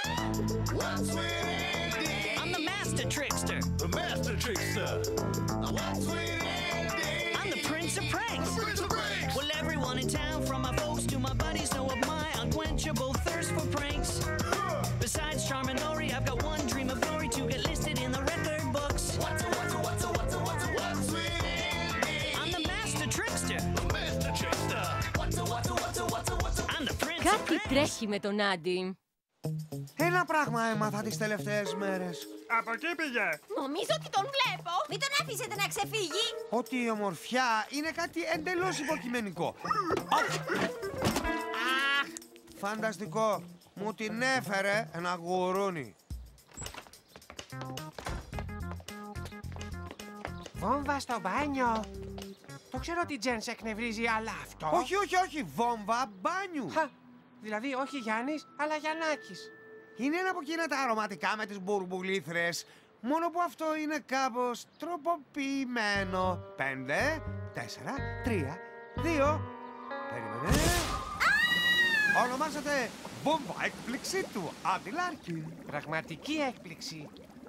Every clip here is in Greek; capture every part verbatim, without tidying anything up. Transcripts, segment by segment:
What's with Andy? I'm the master trickster. The master trickster. What's with Andy? I'm the prince of pranks. The prince of pranks. Well, everyone in town, from my folks to my buddies, know of my unquenchable thirst for pranks. Besides Charm and Nori, I've got one dream of glory to get listed in the record books. What's a, what's a, what's a, what's a, what's a, what's with Andy? I'm the master trickster. The master trickster. What's a, what's a, what's a, what's a, what's a... I'm the prince of Κάτι pranks. τρέχει με τον Άντι. Ένα πράγμα έμαθα τις τελευταίες μέρες. Από εκεί πήγε. Νομίζω ότι τον βλέπω. Μην τον αφήσετε να ξεφύγει. Ότι η ομορφιά είναι κάτι εντελώς υποκειμενικό. Αχ! Φανταστικό. Μου την έφερε ένα γουρούνι. Βόμβα στο μπάνιο. Το ξέρω ότι η Τζεν σε εκνευρίζει, αλλά αυτό... Όχι, όχι, όχι. Βόμβα μπάνιου. Χα, δηλαδή όχι Γιάννης, αλλά Γιαννάκης. Είναι ένα από εκείνα τα αρωματικά με τις μπουρμπουλήθρες. Μόνο που αυτό είναι κάπως τροποποιημένο. Πέντε, τέσσερα, τρία, δύο... Περίμενε. Ονομάζεται βόμβα έκπληξη του Άντι Λάρκιν. Πραγματική έκπληξη.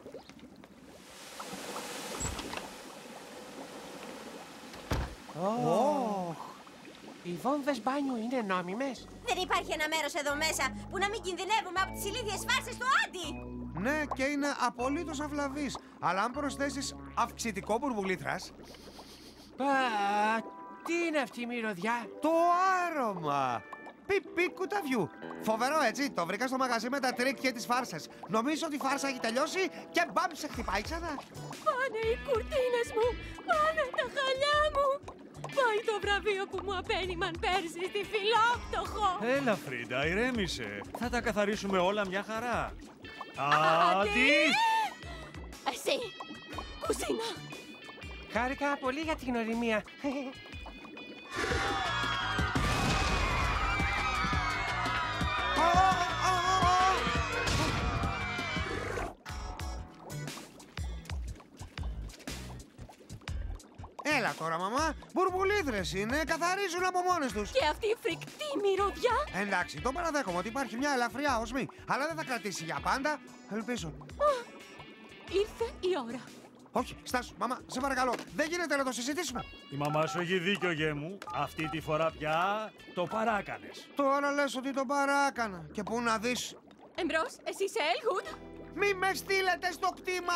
Oh. Οι βόμβες μπάνιου είναι νόμιμες. Δεν υπάρχει ένα μέρος εδώ μέσα που να μην κινδυνεύουμε από τις ηλίθιες φάρσες του Άντι. Ναι, και είναι απολύτως αυλαβής. Αλλά αν προσθέσεις αυξητικό μπουρμπουλήθρας... Α, τι είναι αυτή η μυρωδιά? Το άρωμα! Πιπί κουταβιού. Φοβερό, έτσι. Το βρήκα στο μαγαζί με τα τρίκ και τις φάρσες. Νομίζω ότι η φάρσα έχει τελειώσει και μπαμ, σε χτυπάει ξανά. Πάνε οι κουρτίνες μου, πάνε τα χαλιά μου. Πάει το βραβείο που μου απένιμαν πέρσι στη Φιλόπτωχο. Έλα, Φρίντα, ηρέμησε. Θα τα καθαρίσουμε όλα μια χαρά. Άντι! Εσύ, κουζίνα. Χάρηκα πολύ για την γνωριμία. Έλα τώρα, μαμά. Μπουρμπουλήθρες είναι, καθαρίζουν από μόνες τους. Και αυτή η φρικτή μυρωδιά. Εντάξει, το παραδέχομαι ότι υπάρχει μια ελαφριά οσμή, αλλά δεν θα κρατήσει για πάντα. Ελπίζω. Α, ήρθε η ώρα. Όχι, στάσου, μαμά, σε παρακαλώ. Δεν γίνεται να το συζητήσουμε. Η μαμά σου έχει δίκιο, γέ μου. Αυτή τη φορά πια το παράκανες. Τώρα λες ότι το παράκανα. Και πού να δεις. Εμπρός, εσύ είσαι Έλγουτ. Μη με στείλετε στο κτήμα.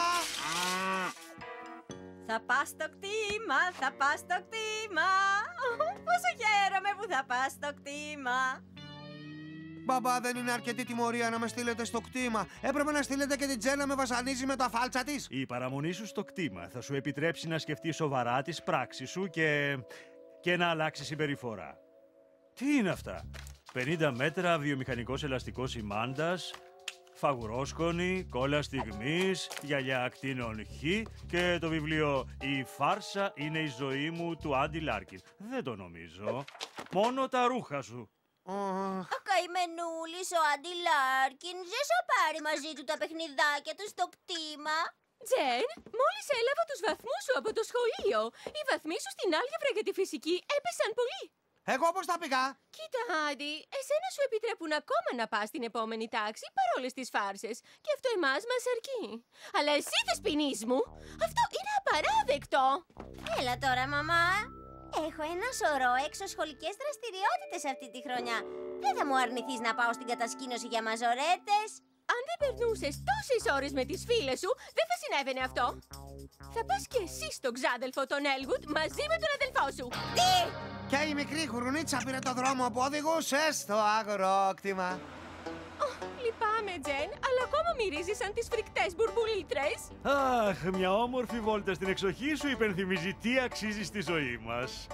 Θα πας στο κτήμα, θα πας στο κτήμα. Πόσο χαίρομαι που θα πας στο κτήμα. Μπαμπά, δεν είναι αρκετή τιμωρία να με στείλετε στο κτήμα. Έπρεπε να στείλετε και την Τζεν να με βασανίζει με τα φάλτσα της. Η παραμονή σου στο κτήμα θα σου επιτρέψει να σκεφτείς σοβαρά τις πράξεις σου και... και να αλλάξει συμπεριφορά. Τι είναι αυτά? πενήντα μέτρα βιομηχανικός ελαστικός ημάντας, φαγουρόσκονη, κόλλα στιγμής, γυαλιά ακτίνων Χ και το βιβλίο «Η φάρσα είναι η ζωή μου» του Άντι Λάρκιν. Δεν το νομίζω. Μόνο τα ρούχα σου. Ο καημενούλης ο Άντι Λάρκιν δεν σου πάρει μαζί του τα παιχνιδάκια του στο κτήμα. Τζεν, μόλις έλαβα τους βαθμούς σου από το σχολείο. Οι βαθμοί σου στην άλγευρα για τη φυσική έπεσαν πολύ. Εγώ πώς τα πήγα? Κοίτα, Άντι, εσένα σου επιτρέπουν ακόμα να πας στην επόμενη τάξη παρόλες τις φάρσες. Και αυτό εμάς μας αρκεί. Αλλά εσύ, θεσποινής μου, αυτό είναι απαράδεκτο. Έλα τώρα, μαμά. Έχω ένα σωρό εξωσχολικές δραστηριότητες αυτή τη χρονιά. Δεν θα μου αρνηθείς να πάω στην κατασκήνωση για μαζορέτες? Αν δεν περνούσες τόσες ώρες με τις φίλες σου, δεν θα συνέβαινε αυτό. Θα πας και εσύ στον ξάδελφο τον Έλγουτ μαζί με τον αδελφό σου. Τι! Και η μικρή χουρουνίτσα πήρε το δρόμο που οδηγούσε στο αγρόκτημα. Oh, λυπάμαι, Τζεν, αλλά ακόμα μυρίζει σαν τις φρικτές μπουρμπουλίτρες. Αχ, μια όμορφη βόλτα στην εξοχή σου υπενθυμίζει τι αξίζει στη ζωή μας.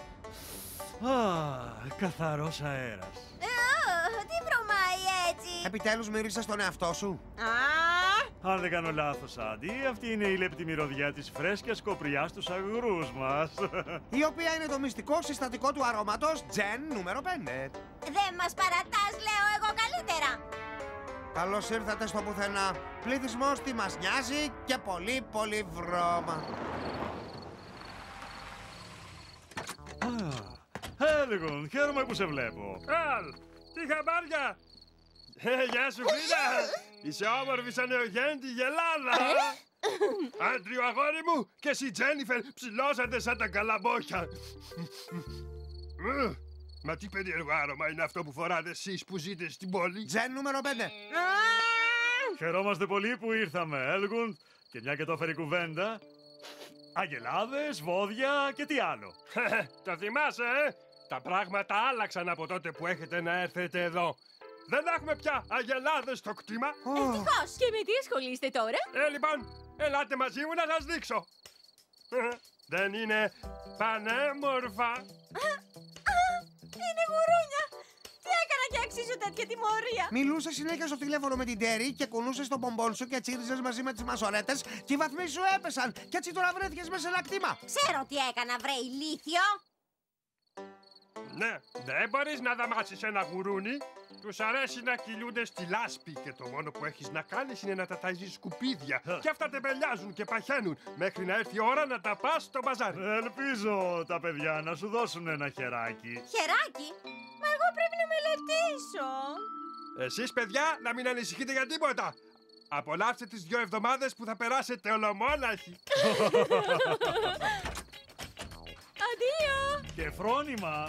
Αχ, καθαρός αέρας. Τι βρωμάει έτσι? Επιτέλους μυρίσες τον εαυτό σου. Α! Αν δεν κάνω λάθος, Άντι, αυτή είναι η λεπτή μυρωδιά της φρέσκιας κοπριάς στους αγρούς μας. Η οποία είναι το μυστικό συστατικό του αρώματος Τζεν νούμερο πέντε. Δεν μας παρατάς, λέω εγώ καλύτερα. Καλώς ήρθατε στο πουθενά. Πληθυσμός τι μας νοιάζει και πολύ πολύ βρώμα. Έλγον, χαίρομαι που σε βλέπω. Αλ, τι χαμπάρια! Γεια σου, Φρίτα. Είσαι όμορφη σαν νεογέννητη γελάδα. Άντριο, αγόρι μου, και εσύ, Τζένιφερ, ψηλώσατε σαν τα καλαμπόκια. Μα τι περίεργο άρωμα είναι αυτό που φοράτε εσείς που ζείτε στην πόλη? Τζεν νούμερο πέντε. Χαιρόμαστε πολύ που ήρθαμε, Έλγουντ. Και μια και το έφερε κουβέντα. Αγελάδες, βόδια και τι άλλο. Το θυμάσαι, ε? Τα πράγματα άλλαξαν από τότε που έχετε να έρθετε εδώ. Δεν έχουμε πια αγελάδες στο κτήμα. Ευτυχώς. Και με τι ασχολείστε τώρα? Ε, λοιπόν, ελάτε μαζί μου να σας δείξω. Δεν είναι πανέμορφα? Είναι γουρούνια! Τι έκανα και αξίζω τέτοια τιμωρία? Μιλούσε συνέχεια στο τηλέφωνο με την Τέρι και κουνούσε τον πομπόν σου και τσίριζες μαζί με τις μασορέτες και οι βαθμοί σου έπεσαν. Και έτσι τώρα βρέθηκες μέσα σε ένα κτήμα. Ξέρω τι έκανα, βρε ηλίθιο! Ναι, δεν μπορείς να δαμάσεις ένα γουρούνι. Τους αρέσει να κυλούνται στη λάσπη και το μόνο που έχεις να κάνεις είναι να τα ταΐζεις σκουπίδια. Και αυτά τεμπελιάζουν και παχαίνουν μέχρι να έρθει η ώρα να τα πας στο μπαζάρι. Ελπίζω τα παιδιά να σου δώσουν ένα χεράκι. Χεράκι? Μα εγώ πρέπει να μελετήσω. Εσείς, παιδιά, να μην ανησυχείτε για τίποτα. Απολαύστε τις δυο εβδομάδες που θα περάσετε ολομόναχοι. Αντίο! Και φρόνημα.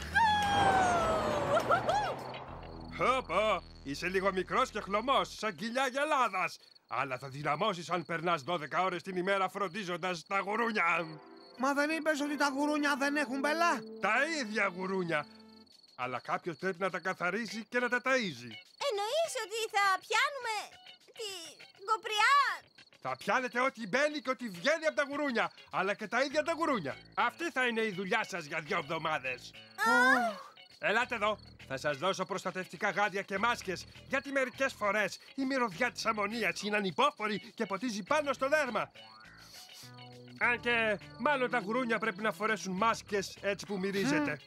Πω, είσαι λίγο μικρός και χλωμός, σαν κοιλιά γελάδας. Αλλά θα δυναμώσεις αν περνάς δώδεκα ώρες την ημέρα φροντίζοντας τα γουρούνια. Μα δεν είπες ότι τα γουρούνια δεν έχουν μπελά? Τα ίδια γουρούνια. Αλλά κάποιος πρέπει να τα καθαρίζει και να τα ταΐζει. Εννοείς ότι θα πιάνουμε τη γκοπριά? Θα πιάνετε ό,τι μπαίνει και ό,τι βγαίνει από τα γουρούνια. Αλλά και τα ίδια τα γουρούνια. Αυτή θα είναι η δουλειά σας για δύο εβδομάδες. Ελάτε εδώ. Θα σας δώσω προστατευτικά γάντια και μάσκες. Γιατί μερικές φορές η μυρωδιά της αμμονίας είναι ανυπόφορη και ποτίζει πάνω στο δέρμα. Αν και μάλλον τα γουρούνια πρέπει να φορέσουν μάσκες έτσι που μυρίζετε.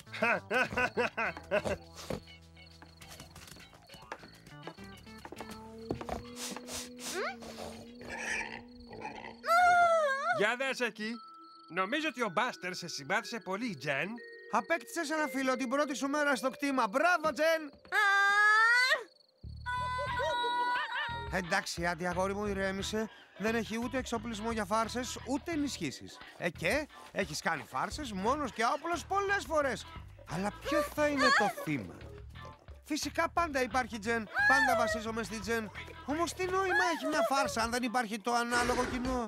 Για δες εκεί. Νομίζω ότι ο Μπάστερ σε συμπάθησε πολύ, Τζεν. Απέκτησες ένα φίλο την πρώτη σου μέρα στο κτήμα. Μπράβο, Τζεν! Εντάξει, άντι, αγόρι μου, ηρέμησε. Δεν έχει ούτε εξοπλισμό για φάρσες, ούτε ενισχύσεις. Ε, και έχεις κάνει φάρσες μόνος και όπλος πολλές φορές. Αλλά ποιο θα είναι το θύμα? Φυσικά πάντα υπάρχει Τζεν. Πάντα βασίζομαι στη Τζεν. Όμως τι νόημα έχει μια φάρσα αν δεν υπάρχει το ανάλογο κοινό?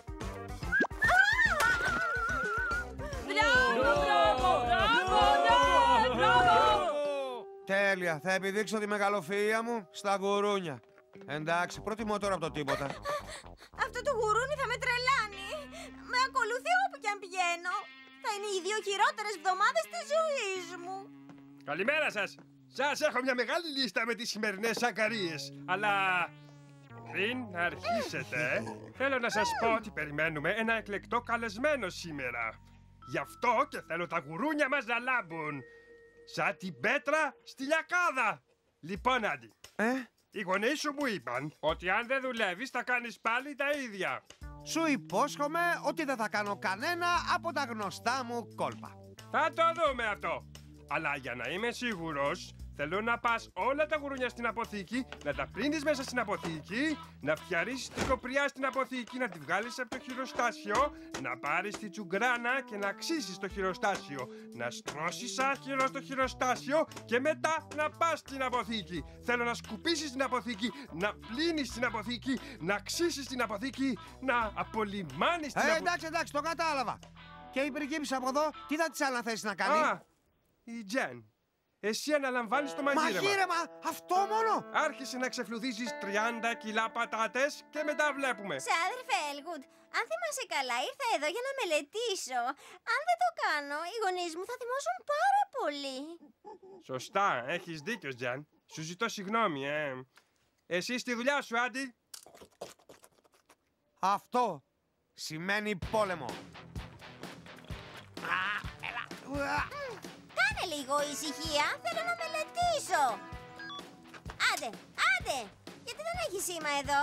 Τέλεια, θα επιδείξω τη μεγαλοφυΐα μου στα γουρούνια. Εντάξει, προτιμώ τώρα από το τίποτα. Αυτό το γουρούνι θα με τρελάνει. Με ακολουθεί όπου κι αν πηγαίνω. Θα είναι οι δύο χειρότερες εβδομάδες της ζωής μου. Καλημέρα σας. Σας έχω μια μεγάλη λίστα με τις σημερινές σακαρίες. Αλλά πριν αρχίσετε, θέλω να σας πω ότι περιμένουμε ένα εκλεκτό καλεσμένο σήμερα. Γι' αυτό και θέλω τα γουρούνια μας να λάμπουν. Σαν την πέτρα στη λιακάδα. Λοιπόν, Άντι, Ε? οι γονείς σου μου είπαν ότι αν δεν δουλεύεις θα κάνεις πάλι τα ίδια. Σου υπόσχομαι ότι δεν θα κάνω κανένα από τα γνωστά μου κόλπα. Θα το δούμε αυτό. Αλλά για να είμαι σίγουρος, θέλω να πας όλα τα γουρούνια στην αποθήκη, να τα πλύνεις μέσα στην αποθήκη, να φτιαρίσεις την κοπριά στην αποθήκη, να τη βγάλεις από το χειροστάσιο, να πάρεις τη τσουγκράνα και να αξίσεις το χειροστάσιο, να στρώσεις άχυρο στο χειροστάσιο και μετά να πας στην αποθήκη. Θέλω να σκουπίσεις την αποθήκη, να πλύνεις την αποθήκη, να αξίσεις την αποθήκη, να απολυμάνεις την Ε, αποθήκη. εντάξει, εντάξει, το κατάλαβα. Και η πριγκίπισσα από εδώ, τι θα της αναθέσει να κάνει? Α, η Τζεν. Εσύ αναλαμβάνεις το μαγείρεμα. Μαγείρεμα, αυτό μόνο! Άρχισε να ξεφλουδίζεις τριάντα κιλά πατάτες και μετά βλέπουμε. Ξάδερφε Έλγουντ, αν θυμάσαι καλά, ήρθα εδώ για να μελετήσω. Αν δεν το κάνω, οι γονείς μου θα θυμώσουν πάρα πολύ. Σωστά, έχεις δίκιο, Τζαν. Σου ζητώ συγγνώμη, ε. Εσύ στη δουλειά σου, Άντι. Αυτό σημαίνει πόλεμο. Κάνε λίγο ησυχία, θέλω να μελετήσω. Άντε, άντε, γιατί δεν έχει σήμα εδώ?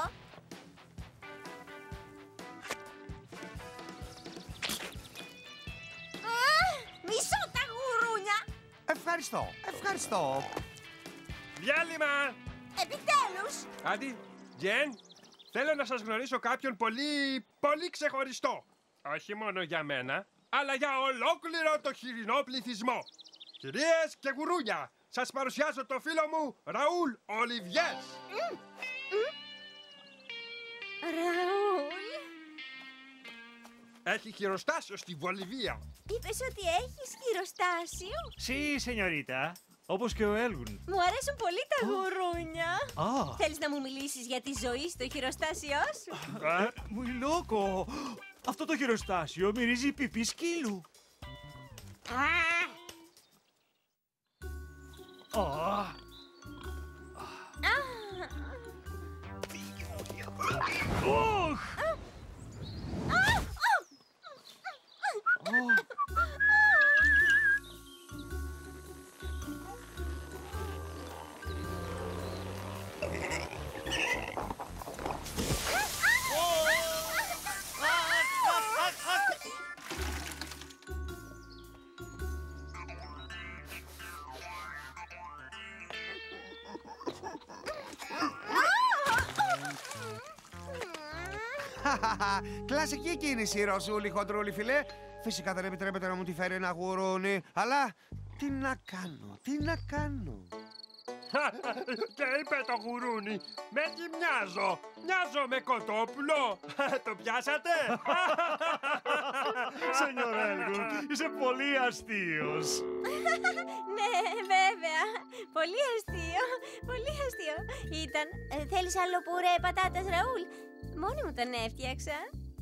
Α, μισώ τα γουρούνια. Ευχαριστώ, ευχαριστώ. Διάλειμμα! Επιτέλους! Άντι, Τζεν, θέλω να σας γνωρίσω κάποιον πολύ, πολύ ξεχωριστό. Όχι μόνο για μένα, αλλά για ολόκληρο το χοιρινό πληθυσμό. Κυρίες και γουρούνια, σας παρουσιάζω το φίλο μου Ραούλ Ολιβιές. Ραούλ, Έχει χειροστάσιο στη Βολιβία. είπες ότι έχεις χειροστάσιο. Σι, σενιωρίτα. Όπως και ο Έλγουν. Μου αρέσουν πολύ τα γουρούνια. Α, Θέλεις να μου μιλήσεις για τη ζωή στο χειροστάσιό σου? Ε, μου λόκο. Αυτό το χειροστάσιο μυρίζει πιπί σκύλου. Α, Ωχ! Κλασική κίνηση, Ρωσούλη, χοντρούλη, φιλέ. Φυσικά δεν επιτρέπεται να μου τη φέρει ένα γουρούνι. Αλλά τι να κάνω, τι να κάνω. Και είπε το γουρούνι, με τι μοιάζω, μοιάζω με κοτόπουλο. Το πιάσατε? Σενιόρ Έλγουν, είσαι πολύ αστείος. Ναι, βέβαια. Πολύ αστείο. Πολύ αστείο. Ήταν. Ε, θέλεις άλλο πουρέ πατάτας, Ραούλ? Μόνη μου τον έφτιαξα.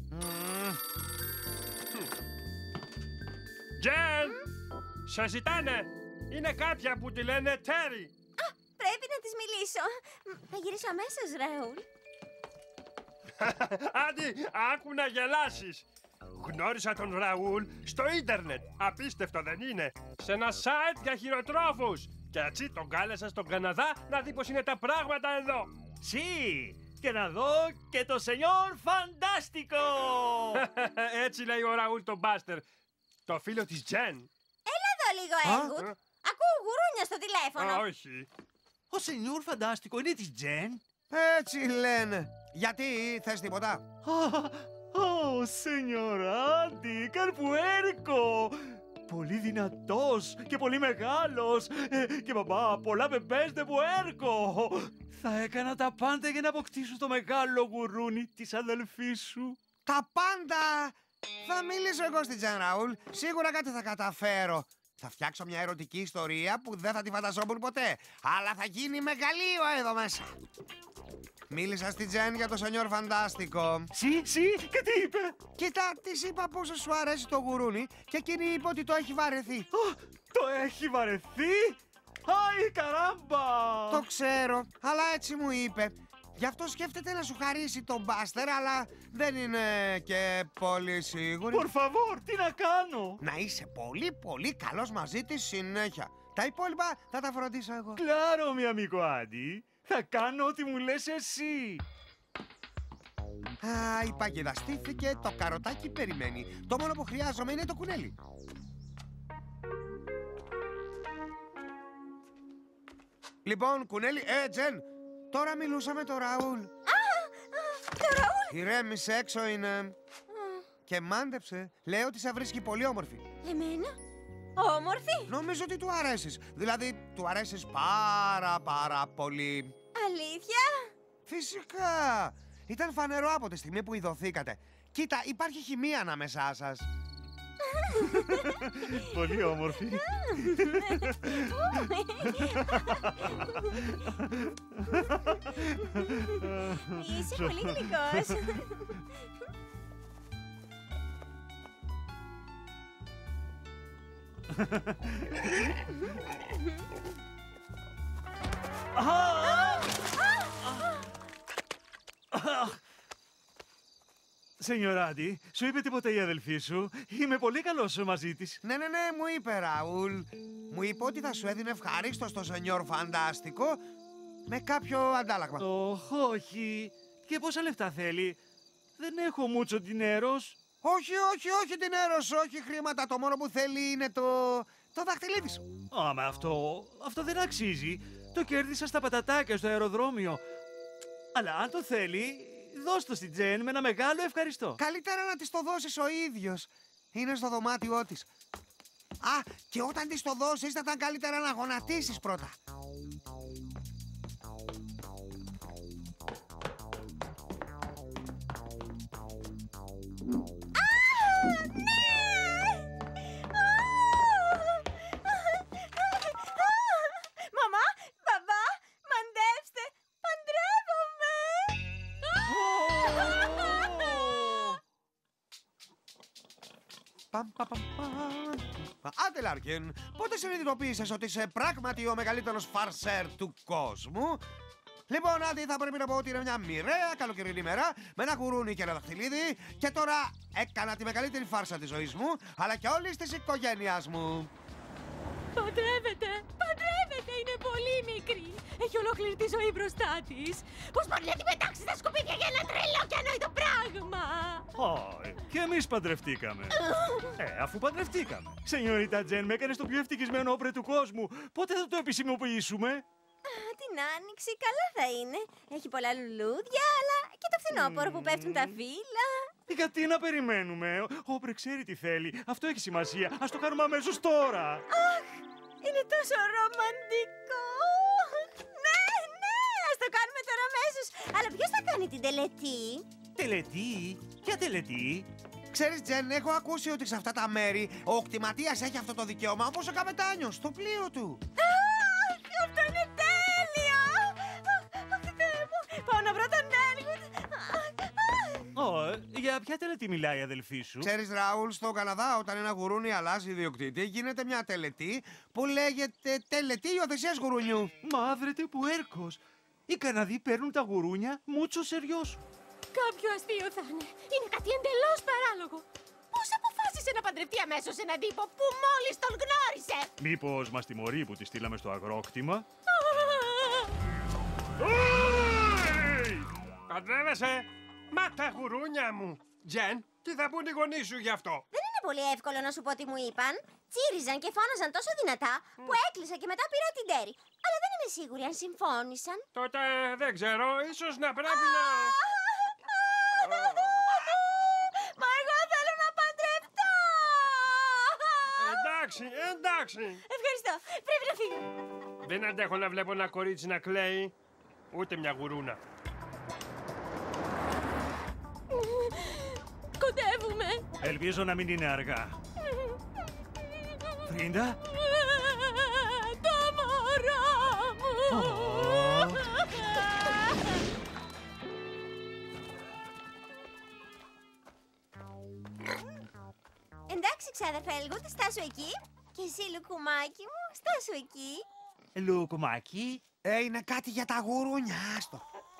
Τζεν, σε ζητάνε. Είναι κάποια που τη λένε Τέρι. Α, πρέπει να της μιλήσω. Μ, Θα γυρίσω αμέσως, Ραούλ. Άντι, άκου να γελάσεις. Γνώρισα τον Ραούλ στο ίντερνετ. Απίστευτο δεν είναι? Σε ένα site για χειροτρόφους. Και έτσι τον κάλεσα στον Καναδά να δει πως είναι τα πράγματα εδώ. Σι, και να δω και το σενιόρ Φαντάστικο. Έτσι λέει ο Ραούλ τον Μπάστερ. Το φίλο της Τζεν. Έλα εδώ λίγο, Έλγουτ. ε. Ακούω γουρούνια στο τηλέφωνο. Α, όχι. Ο σενιόρ Φαντάστικο είναι της Τζεν. Έτσι λένε. Γιατί, θες τίποτα? Ω, σενιοράντι, καρπουέρικο. Πολύ δυνατός και πολύ μεγάλος. Ε, και μπαμπά, πολλά μπεμπές πουέρκο. Θα έκανα τα πάντα για να αποκτήσω το μεγάλο γουρούνι της αδελφής σου. Τα πάντα! Θα μιλήσω εγώ στην Τζεν, Ραούλ. Σίγουρα κάτι θα καταφέρω. Θα φτιάξω μια ερωτική ιστορία που δεν θα τη φανταζόμουν ποτέ. Αλλά θα γίνει μεγαλείο εδώ μέσα. Μίλησα στην Τζεν για το σενιόρ Φαντάστικο. Σι, σι, και τι είπε? Κοίτα, της είπα πόσο σου αρέσει το γουρούνι και εκείνη είπε ότι το έχει βαρεθεί. Α, το έχει βαρεθεί? Άι, καράμπα! Το ξέρω, αλλά έτσι μου είπε. Γι' αυτό σκέφτεται να σου χαρίσει τον Μπάστερ, αλλά δεν είναι και πολύ σίγουρη. Por favor, τι να κάνω? Να είσαι πολύ πολύ καλός μαζί της συνέχεια. Τα υπόλοιπα θα τα φροντίσω εγώ. Claro, mi amico Άντι. Θα κάνω ό,τι μου λες εσύ. Α, η παγίδα στήθηκε, το καροτάκι περιμένει. Το μόνο που χρειάζομαι είναι το κουνέλι. Λοιπόν, κουνέλι, ε, Τζεν, τώρα μιλούσα με τον Ραούλ. Α, το Ραούλ. Ηρέμησε, έξω είναι. Και μάντεψε, λέει ότι σε βρίσκει πολύ όμορφη. Εμένα? Όμορφη? Νομίζω ότι του αρέσεις. Δηλαδή, του αρέσεις πάρα πάρα πολύ. Αλήθεια? Φυσικά. Ήταν φανερό από τη στιγμή που ειδωθήκατε. Κοίτα, υπάρχει χημεία ανάμεσά σας. Πολύ όμορφη. Είσαι πολύ γλυκός. Σενιοράντι, σου είπε τίποτα η αδελφή σου? Είμαι πολύ καλός μαζί της. Ναι, ναι, ναι, μου είπε, Ραούλ. Μου είπε ότι θα σου έδινε ευχαρίστω στο σενιόρ Φαντάστικο με κάποιο αντάλλαγμα. Ωχ, όχι. Και πόσα λεφτά θέλει? Δεν έχω μούτσο dinero. Όχι, όχι, όχι την έρωση, όχι χρήματα. Το μόνο που θέλει είναι το... το δαχτυλίδι σου. Α, μα αυτό... αυτό δεν αξίζει. Το κέρδισα στα πατατάκια στο αεροδρόμιο. Αλλά αν το θέλει, δώσ' το στην Τζεν με ένα μεγάλο ευχαριστώ. Καλύτερα να της το δώσεις ο ίδιος. Είναι στο δωμάτιό της. Α, και όταν της το δώσεις θα ήταν καλύτερα να γονατίσεις πρώτα. Μαμά, μπαμπά, μαντέψτε, παντρεύομαι! Παμ, παμ, παμ, παμ. Άντε, Λάρκιν, πότε συνειδητοποίησες ότι είσαι πράγματι ο μεγαλύτερος φαρσέρ του κόσμου? Λοιπόν, Άντι, θα πρέπει να πω ότι είναι μια μοιραία καλοκαιρινή μέρα με ένα γουρούνι και ένα δαχτυλίδι και τώρα έκανα τη μεγαλύτερη φάρσα της ζωής μου, αλλά και όλης της οικογένειας μου. Παντρεύεται! Παντρεύεται! Είναι πολύ μικρή! Έχει ολόκληρη τη ζωή μπροστά της! Πώς μπορεί να την πετάξει στα σκουπίδια για ένα τρελό και ανόητο πράγμα! Όχι, και εμείς παντρευτήκαμε. ε, αφού παντρευτήκαμε. Σενιωρίτα Τζεν, με έκανες το πιο ευτυχισμένο όπρε του κόσμου. Πότε θα το επισημοποιήσουμε? Α, την άνοιξη, καλά θα είναι. Έχει πολλά λουλούδια, αλλά και το φθινόπωρο που πέφτουν τα φύλλα. Γιατί να περιμένουμε? Όπρε ξέρει τι θέλει. Αυτό έχει σημασία. Ας το κάνουμε αμέσως τώρα. Αχ, είναι τόσο ρομαντικό. Ναι, ναι, ας το κάνουμε τώρα αμέσως. Αλλά ποιος θα κάνει την τελετή? Τελετή? Ποια τελετή? Ξέρεις, Τζεν, έχω ακούσει ότι σε αυτά τα μέρη ο κτηματίας έχει αυτό το δικαίωμα όπως ο καπετάνιος στο πλοίο του. Αχ, αυτό είναι τέλειο! Αχ, Θεέ μου, πάω να βρω τον Έλγουτ. Ω, για ποια τελετή μιλάει η αδελφή σου? Ξέρεις, Ραούλ, στο Καναδά όταν ένα γουρούνι αλλάζει ιδιοκτήτη γίνεται μια τελετή που λέγεται τελετή υιοθεσίας γουρουνιού. Μαύρετε που έρκος. Οι Καναδοί παίρνουν τα γουρούνια μούτσο σεριός. Κάποιο αστείο θα είναι. Είναι κάτι εντελώς παράλογο. Πώς αποφάσισε να παντρευτεί αμέσως έναν τύπο που μόλις τον γνώρισε? Μήπως μας τιμωρεί που τη στείλαμε στο αγρόκτημα? Παντρεύεσαι! Μα τα γουρούνια μου! Τζεν, τι θα πούν οι γονείς σου γι' αυτό? Δεν είναι πολύ εύκολο να σου πω τι μου είπαν. Τσίριζαν και φώναζαν τόσο δυνατά που έκλεισα και μετά πήρα την Τέρι. Αλλά δεν είμαι σίγουρη αν συμφώνησαν. Τότε δεν ξέρω, ίσως να πρέπει να... Μα εγώ θέλω να παντρευτώ! Εντάξει, εντάξει. Ευχαριστώ. Πρέπει να φύγω. Δεν αντέχω να βλέπω ένα κορίτσι να κλαίει, ούτε μια γουρούνα. Κοντεύουμε! Ελπίζω να μην είναι αργά. Φρίντα? Το μωρό μου! Εντάξει, ξάδερφε Έλγουτ, στάσου εκεί. Και εσύ, Λουκουμάκι μου, στάσου εκεί. Λουκουμάκι? Ε, είναι κάτι για τα γουρούνια, άστο.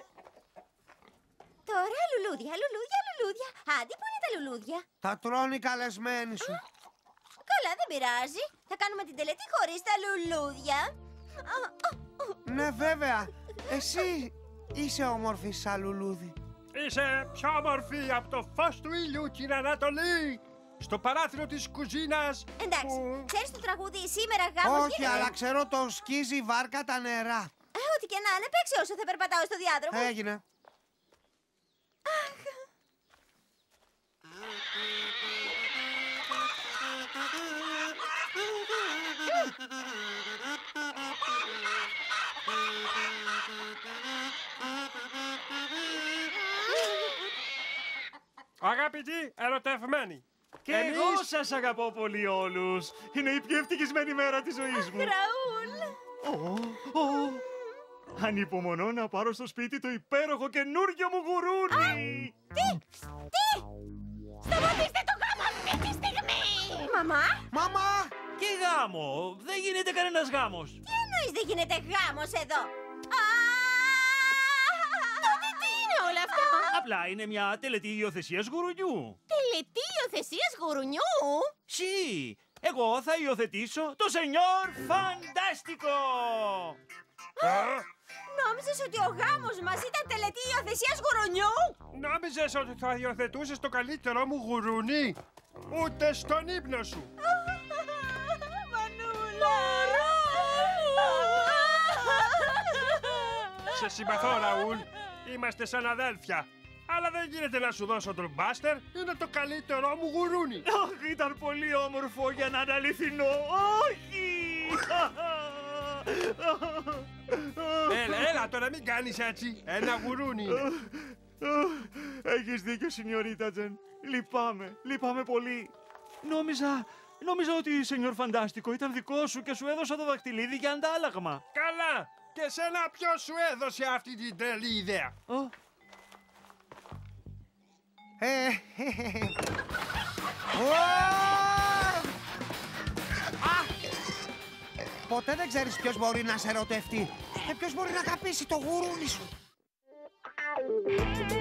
Τώρα λουλούδια, λουλούδια, λουλούδια. Άντι, πού είναι τα λουλούδια? Τα τρώνε οι καλεσμένοι σου. Καλά, δεν πειράζει. Θα κάνουμε την τελετή χωρίς τα λουλούδια. Ναι, βέβαια. Εσύ είσαι όμορφη σαν λουλούδι. Είσαι πιο όμορφη από το φως του ήλιου, κύριε Ανατολή. Στο παράθυρο της κουζίνας. Εντάξει, που... ξέρεις το τραγούδι σήμερα γάμος Όχι, γίνεται? αλλά ξέρω το σκίζει η βάρκα τα νερά. Ε, ό,τι και να είναι, παίξε όσο θα περπατάω στο διάδρομο. Έγινε. Αγαπητοί ερωτευμένοι. Και εμείς... εγώ σας αγαπώ πολύ όλους. Είναι η πιο ευτυχισμένη μέρα της ζωής μου. Ραούλ! Ω, ω. Ανυπομονώ να πάρω στο σπίτι το υπέροχο καινούργιο μου γουρούνι. Τι! Τι! Σταματήστε το γάμο αυτή τη στιγμή! Μαμά! Μαμά! Και γάμο. Δεν γίνεται κανένας γάμος. Τι εννοείς δεν γίνεται γάμος εδώ? Α! Τότε τι είναι όλα αυτά? Απλά είναι μια τελετή υιοθεσίας γουρουνιού. Τελετή υιοθεσίας γουρουνιού? Σι, εγώ θα υιοθετήσω το Σενιόρ Φαντάστικο. Νόμιζες ότι ο γάμος μας ήταν τελετή υιοθεσίας γουρουνιού? Νόμιζες ότι θα υιοθετούσες το καλύτερό μου γουρούνι? Ούτε στον ύπνο σου. Μανούλα! Σε συμπαθώ, Ραούλ. Είμαστε σαν αδέλφια. Αλλά δεν γίνεται να σου δώσω τον Μπάστερ. Είναι το καλύτερό μου γουρούνι. Αχ, ήταν πολύ όμορφο για να είναι αληθινό. Όχι! Έλα, έλα, τώρα μην κάνεις έτσι. Ένα γουρούνι είναι. Έχεις δίκιο, Σινιωρίτα Τζεν. Λυπάμαι, λυπάμαι πολύ. Νόμιζα, νόμιζα ότι, Σενιόρ Φαντάστικο, ήταν δικό σου και σου έδωσα το δακτυλίδι για αντάλλαγμα. Καλά. Και σένα ποιος σου έδωσε αυτή την τρελή ιδέα? Oh. Ε, ποτέ δεν ξέρεις ποιος μπορεί να σε ερωτευτεί και ποιος μπορεί να αγαπήσει το γουρούνι σου.